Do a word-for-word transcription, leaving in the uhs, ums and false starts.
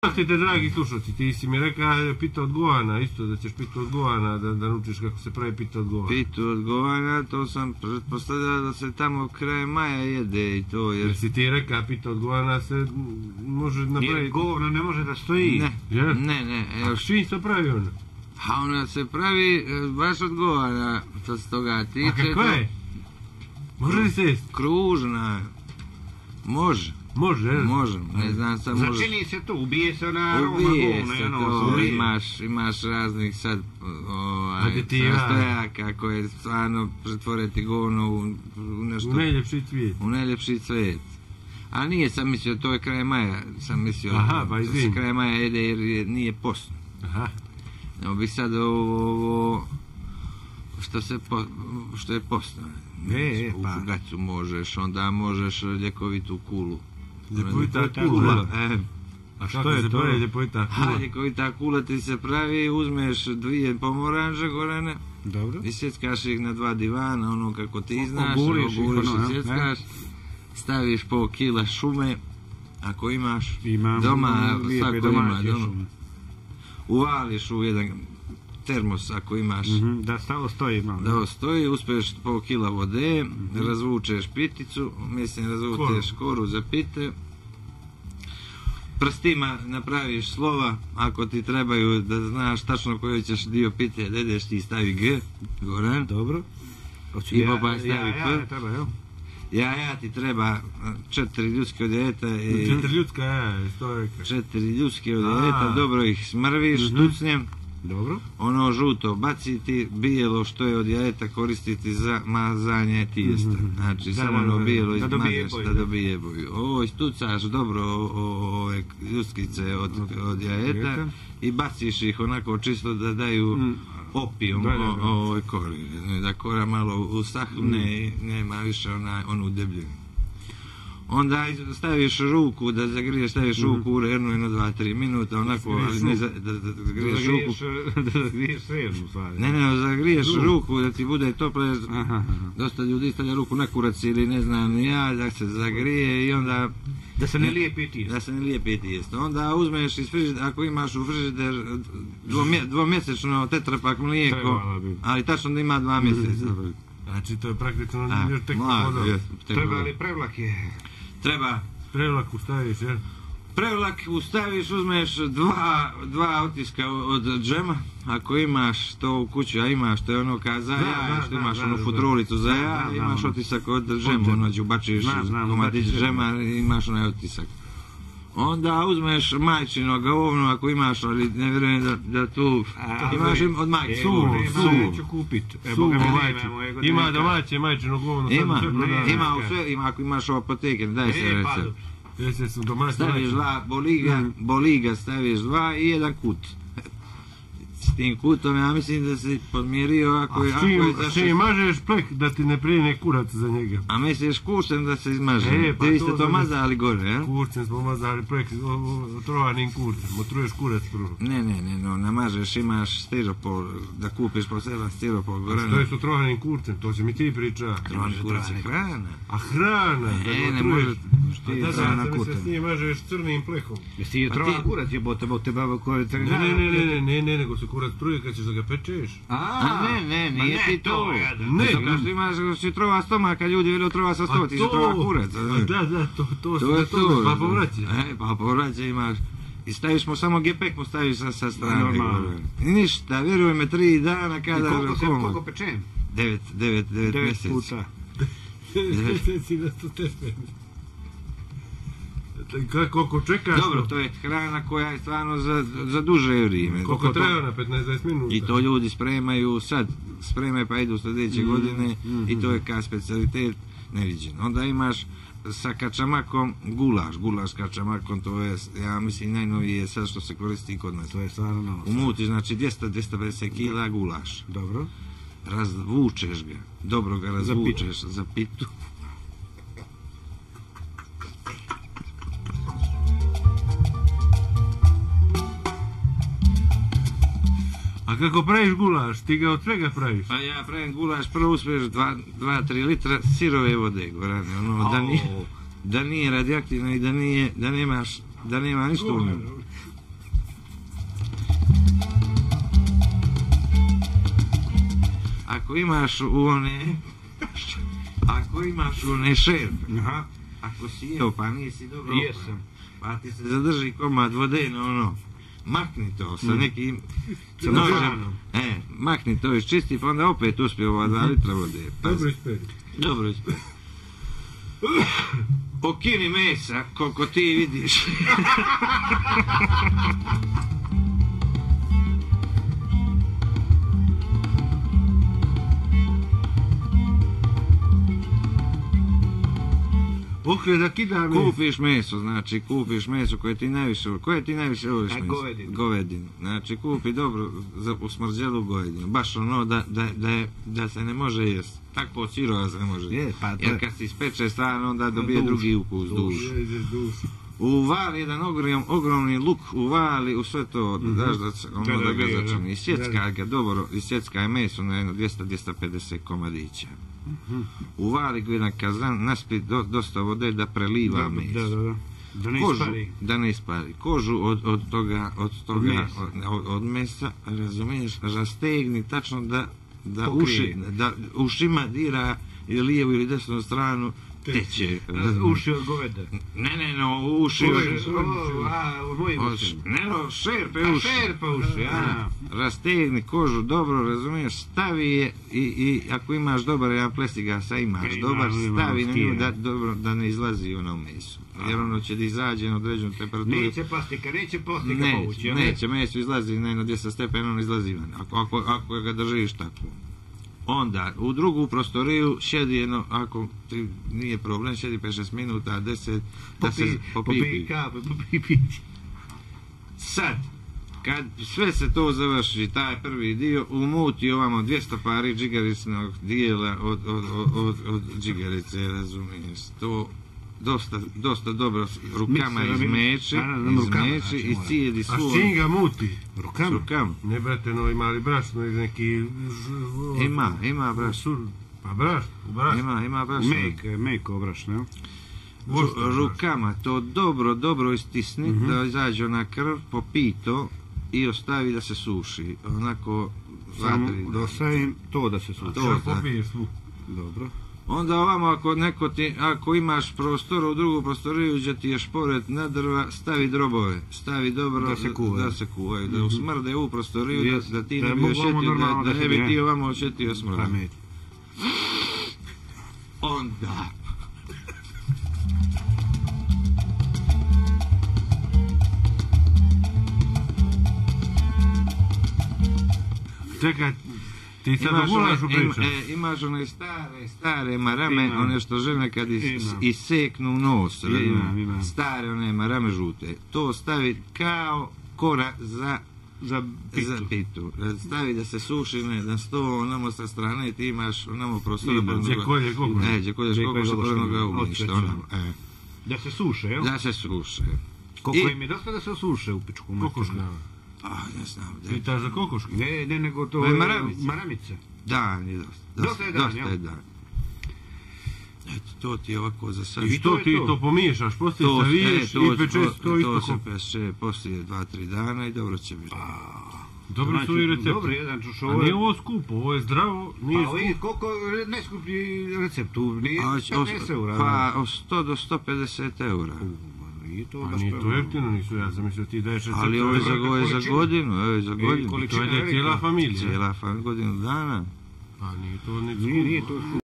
Ti te, dragi slušalci, ti si mi rekao pita od Govana, isto da ćeš pita od Govana, da, da naučiš kako se pravi pita od Govana. Pitu od Govana, to sam pretpostavljao da se tamo kraj maja jede i to, jer... Jer si ti rekao pita od Govana se može napraviti... Nije govno, ne može da stoji. Ne, Je? ne, ne. A švin se pravi ono? A ona se pravi baš od Govana, što se toga tiče. A kako je? Može li se jesti? Kružna. Može. Može, je? Može, ne znam sam može. Začini se to, ubije se ona aroma Ubije govna. se ono, to, ubije. imaš, imaš raznih sad ovaj, Aditiva. sastojaka koje stvarno pretvoriti govno u, u nešto... U najljepši cvijet. U najljepši cvijet. A nije sam mislio, to je kraj maja, sam mislio Aha, pa da se izvini. kraj maja jede jer je, nije postno. Aha. Evo bi sad ovo, ovo što, se po, što je postno. E, e, U pa. gacu možeš, onda možeš ljekovitu kulu. Ljekovita Ljekovita kula. E, A što što je se to? pravi ljekovita a kula? ljekovita kula ti se pravi, uzmeš dvije pomoranže gorene Dobro. i sjeckaš ih na dva divana, ono kako ti znaš, Oguriš ih, oguriš ono, i ne? sjeckaš, staviš po kila šume, ako imaš Imam doma, lijepe svako ima domaće doma, šume. uvališ u jedan termos ako imaš, Mhm, da stalo stoji malo. da stoji, uspješ pol kila vode, razvučeš piticu, mislim razvučeš koru za pite, prstima napraviš slova, ako ti trebaju da znaš tačno koji ćeš dio pite, da ideš ti stavi G, goran, Dobro. Hoću I ja- Boba stavi ja, ja, P. ne treba, jel? ja, ja ti treba četiri ljudske odjeta i Četiri ljudska jaja, što je rekao. četiri ljudske A. odjeta, dobro ih smrviš, Mhm. tucnjem, Dobro. ono žuto baciti, bijelo što je od jajeta koristiti za mazanje tijesta. Mhm. Znači Da, samo da, ono da, bijelo da dobije izmažeš boju, da da. dobije boju. Ovo istucaš dobro o- o- ove ljuskice od, od jajeta jajeta. i baciš ih onako čisto da daju Mm. opijum Da, da, da. o- o ovoj kori. Da kora malo usahne i nema više ona, onu debljinu. Onda staviš ruku da zagriješ, staviš ruku u jedno, jedno, dva, tri minuta, onako, ali ne za, da, da, da zagriješ ruku. Da zagriješ srednu, stvari. Ne, ne, zagriješ ruku da ti bude toplo, jer Aha, aha. dosta ljudi stavlja ruku na kurac ili ne znam ni ja, da se zagrije i onda Da se ne lijepi ti. da se ne lijepi tijesto. Onda uzmeš iz frižidera, ako imaš u frižider dvomje, dvomjesečno tetrapak mlijeko, Trebalo bi. ali tačno da ima dva mjeseca. Znači to je praktično A, još tek mlado ono, je, tek Treba ono. li prevlake? Treba prevlaku staviš, jel? prevlak ustaviš, uzmeš dva, dva otiska od džema, ako imaš to u kući, a imaš, to je ono ka za Da, jaja, da, što da, imaš da, onu da. futrulicu za Da, jaja, da, imaš da. otisak od Od džema, džema. ono ubačiš Znam, znam, komadić ubaciš džema i imaš onaj otisak. Onda uzmeš majčino govno, ako imaš, ali ne vjerujem da, da tu A, imaš ove- im od majke. E, Suvo, nema, suvo. neću kupit. E, Suvo Boga mi majče. nemamo, ego da Ima ne domaće majčino govno. sad Ima, sve ne, prodaje. ima u neka. sve, ima ako imaš u apoteke, daj se E, pa, recept. Jeste su domaće Staviš majčino. dva boliga, boliga staviš dva i jedan kut. S tim kutom ja mislim da si podmirio ako je, A ako je čim, za čim šest- mažeš plek da ti ne prije kurac za njega. A misliš kušem da se izmaže? E, pa Ti to ste to znam. mazali gore, jel? Kurcem smo mazali plek, o- o- otrovanim kurcem, otruješ kurac prvo. Ne, ne, ne, no, namažeš, imaš stiropol, da kupiš poseban stiropol A gore. što je s otrovanim kurcem, to će mi ti priča. Trovani kurac je hrana. A hrana, da E, ga ne otruješ. možeš A ti da, da, hrana da mi se kutem. s njim mažeš crnim plekom. Jesi ti je Pa trova ti- kurac jebote, bo te baba koja je Ne, ne, ne, ne, ne, ne, ne, nego se kurac truje kad ćeš da ga pečeš. A ne, ne, ma nije ne ti to. jadan. Ne, To kao što imaš si trova stomaka, ljudi veli trova sa sto, ti si trova kurac. a da, da, to, to, To je to. Pa povraća. E, pa povraća imaš. I staviš mu samo gepek mu staviš sa, sa strane. Normalno. gore. I ništa, vjeruj me, tri dana I kada... koliko se, koma. koliko pečem? Devet, devet, devet, Devet mjeseci. puta. Mjeseci na sto stepeni. Kako, koliko čekaš? Dobro, to je hrana koja je stvarno za, za duže vrijeme. Koliko To- treba na petnaest do dvadeset minuta? I to ljudi spremaju sad, spremaju pa idu sljedeće godine i to je ka specialitet neviđen. Onda imaš sa kačamakom gulaš, gulaš s kačamakom, to je, ja mislim, najnovije sad što se koristi kod nas. To je stvarno novo. Umuti, znači dvjesto do dvjesto pedeset kila gulaš. Dobro. Razvučeš ga, dobro ga razvučeš za pitu. A kako praviš gulaš? Ti ga od svega praviš? Pa ja pravim gulaš, prvo uspiješ dva tri litra sirove vode, Gorane, ono, da nije, da nije radioaktivno i da nije, da nemaš, da nema ništa u njemu. ako imaš u one, ako imaš u one šerpe, Aha, ako si jeo pa nisi dobro, jesam. pa ti se zadrži komad vode na ono, makni to sa nekim Crnožanom. e, makni to iščisti, pa onda opet uspije ova dva litra vode. Pazi. Dobro isperi. Dobro ispred. Po kili mesa, koliko ti vidiš. Okre da kida me. Kupiš meso, znači kupiš meso koje ti najviše, koje ti najviše voliš A, meso? govedinu. Govedinu. Znači kupi dobro za usmrđelu govedinu. Baš ono da, da, da, je- da se ne može jesti. Tak po sirova se ne može Je, jesti. pa to Jer je- kad se ispeče stvarno onda dobije Duš. drugi ukus, duš. Jeziš dušu. Uvali jedan ogrom, ogromni luk, uvali u sve to, daš da, se- ono Da, da, da ga da, da. začini. Isjeckaj ga dobro, isjeckaj meso na jedno dvjesto do dvjesto pedeset komadića. Uvali ga u jedan kazan, naspi do, dosta vode da preliva Da, meso. da, da. Da ne Kožu, ispari. da ne ispari. Kožu od, od toga, od toga, mesa. od, od, od mesa, razumiješ, rastegni tačno da, da Pokrije. uši, da ušima dira ili lijevu ili desnu stranu, teče. Uši od goveda. Ne, ne, no, uši Uši, od... o, a, u mojim od ušima. ne, no, šerpe A, uši. šerpe uši, a. Rastegni kožu dobro, razumiješ, stavi je i, i ako imaš dobar jedan plestigasa, imaš Ima, dobar, ima, stavi na nju skija. da, dobro, da ne izlazi ono meso. Jer ono će da izađe na određenu temperaturu. Neće plastika, neće plastika Neće, povući, jel ne? neće, meso izlazi na jedno dvjesto stepena, ono izlazi van. Ako, ako, ako ga držiš tako. Onda, u drugu prostoriju sjedi jedno, ako ti nije problem, sjedi pet šest minuta, deset, da se Popi, popipi. kape, popi pić. Sad, kad sve se to završi, taj prvi dio, umuti ovamo dvjesto pari džigaricnog dijela od, od, od, od, od džigarice, razumiješ, to dosta, dosta dobro rukama Mikser, izmeči, naravno, rukama, izmeči znači, i mora. cijedi A svoj. s čim ga muti? Rukama. Rukama. Ne brate, no ima li brašno ili neki... z- Ima, ima brašno. sur. Pa brašno, brašno. Ima, ima brašno. Mek, mek obrašno, jel? Oštro Rukama to dobro, dobro istisni, da izađe ona krv, popi to i ostavi da se suši. Onako, Samo vatri. da ostavim to da se suši. To, To da. popiješ svu. Dobro. Onda ovamo ako neko ti, ako imaš prostor u drugu prostoriju gdje ti je šporet na drva, stavi drobove, stavi dobro Da se kuvaju. da se kuvaju, da usmrde u prostoriju, Jest. da, da ti Da ne bi mogu osjetio, ovamo da, normalno da da ne se bi ne. ti ovamo osjetio smrd. Pamet. Onda, Čekaj, ti sad o imaš gulašu one, im, pričaš. e, imaš one stare, stare marame, Imam. one što žene kad is, Imam. iseknu nos, Imam, razumiješ? imam. Stare one marame žute, to stavi kao kora za Za pitu. za pitu. Stavi da se suši ne, na sto onamo sa strane i ti imaš onamo prostor. Ima, pored gdje onoga- kolje kokoš. E, gdje kolješ Gdje kokoš, kolješ pored onoga kokoš, umišta, odsjećam. onamo, e. Da se suše, jel? Da se suše. Koliko I- im je dosta da se suše u pičku materinu? Kokoška. A, ne znam, da. Pitaš za kokoške? Ne, ne, nego to To je je maramica. maramica. Dan je dosta. Dosta je dan, dosta jel? je dan. Eto, to ti je ovako za sad. I to što je ti to. to pomiješaš, poslije To, saviješ e, to, i pečeš to, to isto to se ko... peše poslije dva tri dana i dobro će biti. Dobro su i recepti. Dobro, jedan čuš A ovo. nije ovo skupo, ovo je zdravo, nije Pa ovo je skupo. koliko najskuplji recept tu, nije A, o- petnaest eura. Pa od sto do sto pedeset eura. Nije to A baš nije to prema- jeftino, nisu, ja sam mislio ti daješ recept. Ali ovo je za, velika ovo je za količina. godinu, ovo je za godinu. količina To je da je cijela velika. familija. Cijela fa- godinu dana. Pa nije to ni Nije, nije skupo. to